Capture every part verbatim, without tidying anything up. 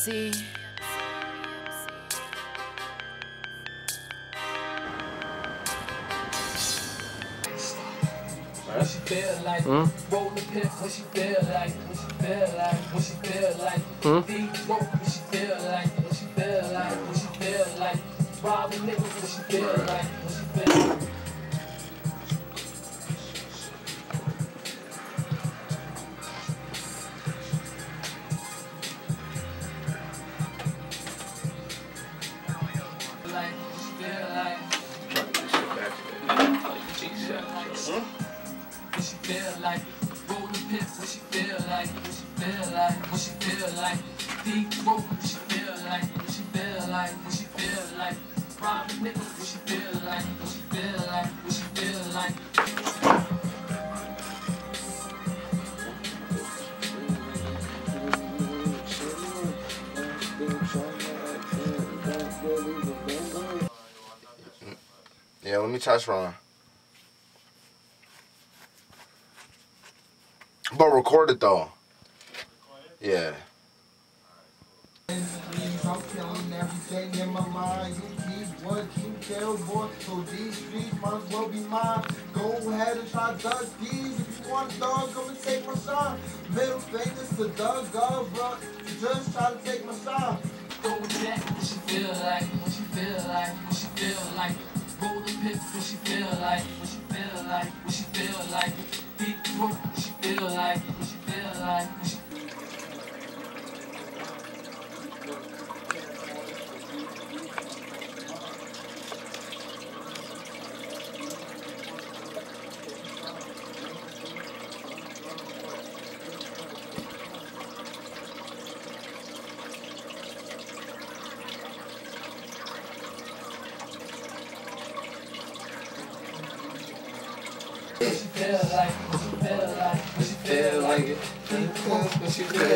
C. What she feel like, mm? Roll the pip, what she feel like, what she feel like, what she feel like, mm? Deep throat, what she feel like, what she feel like, what she feel like, rob a nigga, what she feel like, what she feel like. Like, what she feel like. What she feel like, roll the pip, what she feel like, what she feel like, what she feel like, deep throat, what she feel like, what she feel like, what she feel like, rob a nigga, what she feel like, what she feel like, what she feel like. Yeah, let me touch Ron. But record it though. Yeah. I'm killing everything in my mind. You keep what you tell, boy. So these streets might as well be mine. Go ahead and try Doug D's. If you want a dog, come and take my shine. Middle fingers to Doug Dog, bro. Just try to take my shine. Go with that, what she feel like, what she feel like, what she feel like. Roll the pip, what she feel like, what she feel like, what she feel like. Deep throat, what she feel like, what she feel like, what she What she feel like, what she feel like, what she feel like it. What she feel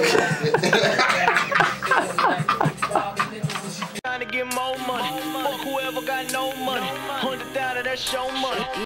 like. Trying to get more money. Fuck whoever got no money. Hundred thousand, that's show money.